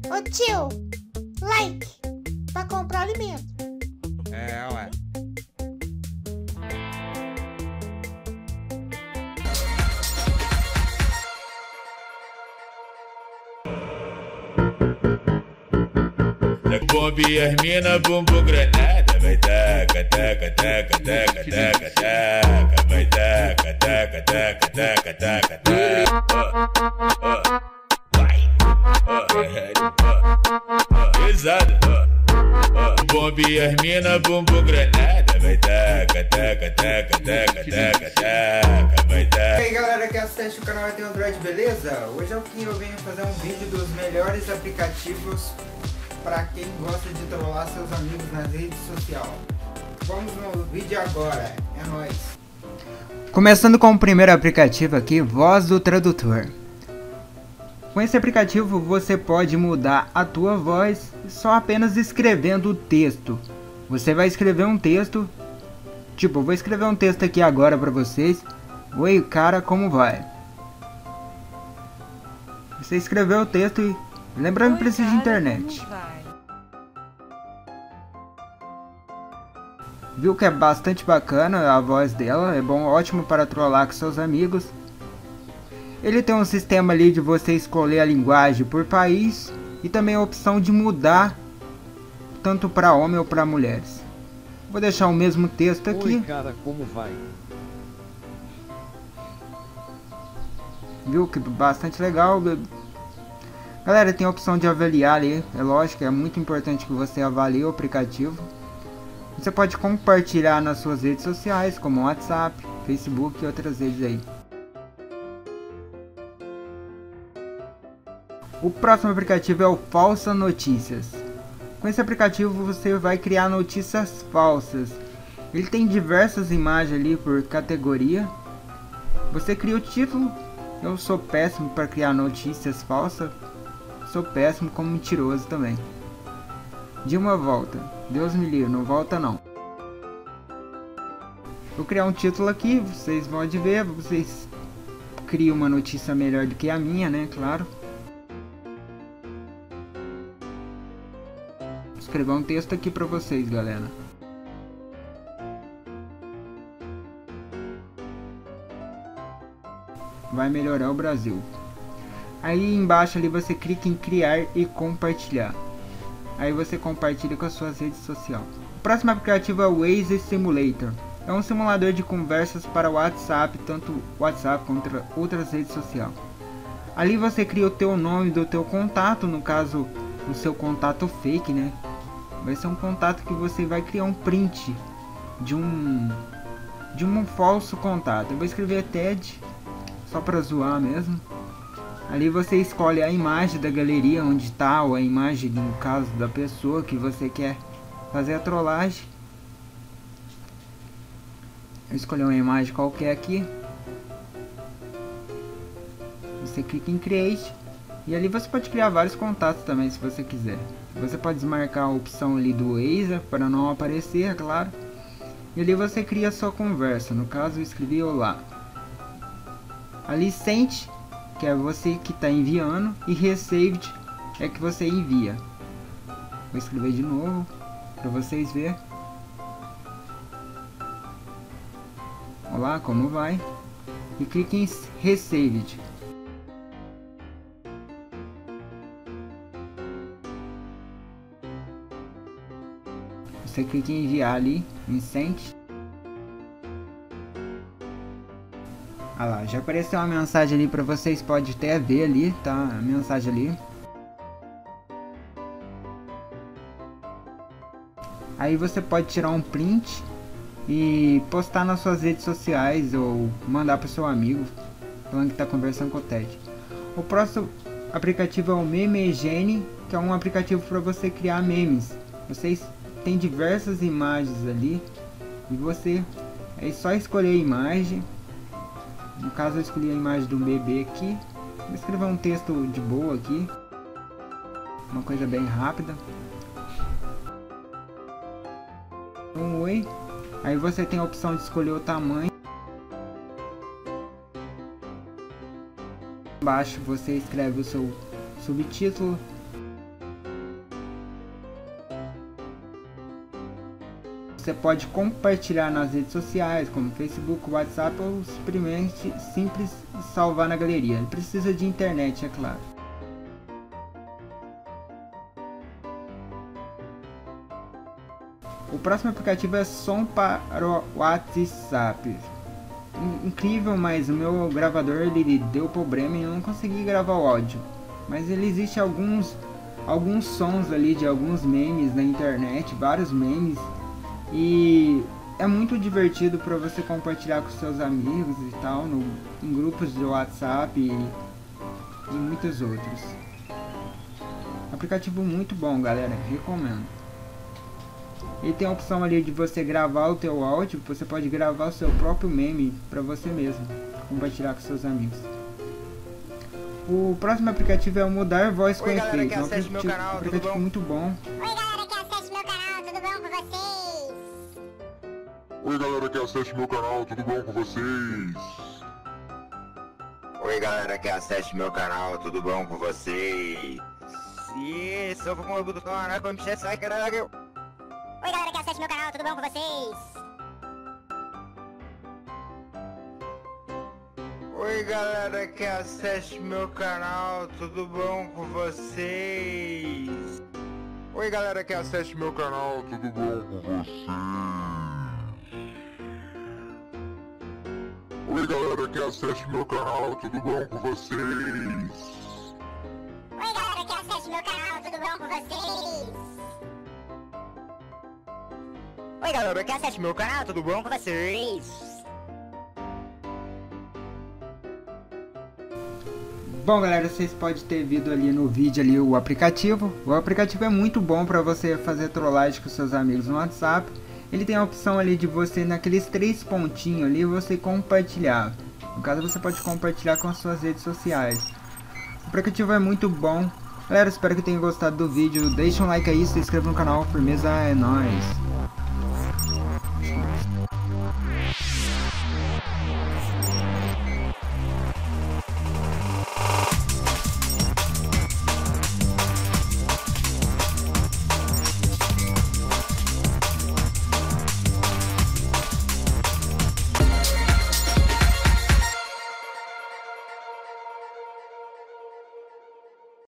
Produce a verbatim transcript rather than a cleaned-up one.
Ô tio, like pra comprar alimento. É, ué. Bombe e as mina, bumbum granada. Vai taca, taca, taca, taca, taca, taca. Vai taca, taca, taca, taca, taca, taca. Vai. Pesada. Bombe e as mina, bumbum granada. Vai taca, taca, taca, taca, taca, taca. Vai taca. E aí galera que assiste o canal Tem Android, beleza? Hoje aqui eu venho fazer um vídeo dos melhores aplicativos para quem gosta de trollar seus amigos nas redes sociais. Vamos no vídeo agora, é nóis! Começando com o primeiro aplicativo aqui, Voz do Tradutor. Com esse aplicativo você pode mudar a tua voz só apenas escrevendo o texto. Você vai escrever um texto, tipo, eu vou escrever um texto aqui agora para vocês. Oi cara, como vai? Você escreveu o texto e lembrando que precisa de internet. Viu que é bastante bacana a voz dela, é bom, ótimo para trollar com seus amigos. Ele tem um sistema ali de você escolher a linguagem por país e também a opção de mudar tanto para homem ou para mulheres. Vou deixar o mesmo texto aqui. Oi cara, como vai? Viu que bastante legal. Galera, tem a opção de avaliar ali, é lógico, é muito importante que você avalie o aplicativo. Você pode compartilhar nas suas redes sociais, como WhatsApp, Facebook e outras redes aí. O próximo aplicativo é o Falsa Notícias. Com esse aplicativo você vai criar notícias falsas. Ele tem diversas imagens ali por categoria. Você cria o título. Eu sou péssimo para criar notícias falsas. Sou péssimo como mentiroso também. De uma volta. Deus me livre, não volta não. Vou criar um título aqui, vocês vão ver, vocês criam uma notícia melhor do que a minha, né, claro. Vou escrever um texto aqui pra vocês, galera. Vai melhorar o Brasil. Aí embaixo ali você clica em criar e compartilhar. Aí você compartilha com as suas redes sociais. O próximo aplicativo é o Waze Simulator. É um simulador de conversas para o WhatsApp, tanto WhatsApp quanto outras redes sociais. Ali você cria o teu nome do teu contato, no caso o seu contato fake, né? Vai ser um contato que você vai criar um print de um de um falso contato. Eu vou escrever Ted, só para zoar mesmo. Ali você escolhe a imagem da galeria onde está, ou a imagem no caso da pessoa que você quer fazer a trollagem. Eu escolhi uma imagem qualquer aqui. Você clica em Create. E ali você pode criar vários contatos também se você quiser. Você pode desmarcar a opção ali do Waze para não aparecer, é claro. E ali você cria a sua conversa. No caso eu escrevi olá. Ali sente, que é você que está enviando, e Received é que você envia. Vou escrever de novo para vocês verem. Olá, como vai? E clique em Received. Você clica em enviar ali, em Send. Ah lá, já apareceu uma mensagem ali para vocês, pode até ver ali, tá? A mensagem ali. Aí você pode tirar um print e postar nas suas redes sociais ou mandar para o seu amigo falando que está conversando com o Ted. O próximo aplicativo é o Memegene, que é um aplicativo para você criar memes. Vocês têm diversas imagens ali e você é só escolher a imagem. No caso eu escolhi a imagem do bebê aqui. Vou escrever um texto de boa aqui, uma coisa bem rápida. Um oi. Aí você tem a opção de escolher o tamanho. Embaixo você escreve o seu subtítulo. você pode compartilhar nas redes sociais, como Facebook, WhatsApp, ou simplesmente simples salvar na galeria. Ele precisa de internet, é claro. O próximo aplicativo é som para o WhatsApp. Incrível, mas o meu gravador ele deu problema e eu não consegui gravar o áudio. Mas ele existe alguns alguns sons ali de alguns memes na internet, vários memes, e é muito divertido para você compartilhar com seus amigos e tal, no, em grupos de WhatsApp e, e muitos outros. Aplicativo muito bom, galera, recomendo. Ele tem a opção ali de você gravar o teu áudio, você pode gravar o seu próprio meme para você mesmo, compartilhar com seus amigos. O próximo aplicativo é o Mudar Voz com Efeito. É um aplicativo, canal, aplicativo muito bom. Oi galera que assiste meu canal, tudo bom com vocês? Oi galera que assiste meu canal, tudo bom com vocês? Oi galera que assiste meu canal, tudo bom com vocês? Sim, sou o do canal, como você sai, caralho? Oi galera que assiste meu canal, tudo bom com vocês? Oi galera que assiste meu canal, tudo bom com vocês? Oi galera que assiste meu canal, tudo bom com vocês? Oi galera que assiste meu canal, tudo bom com vocês? Oi galera que assiste meu canal, tudo bom com vocês? Oi galera que assiste meu canal, tudo bom com vocês? Bom galera, vocês podem ter visto ali no vídeo ali o aplicativo. O aplicativo é muito bom para você fazer trollagem com seus amigos no WhatsApp. Ele tem a opção ali de você, naqueles três pontinhos ali, você compartilhar. No caso você pode compartilhar com as suas redes sociais. O aplicativo é muito bom. Galera, espero que tenham gostado do vídeo. Deixa um like aí, se inscreva no canal. Firmeza é nóis.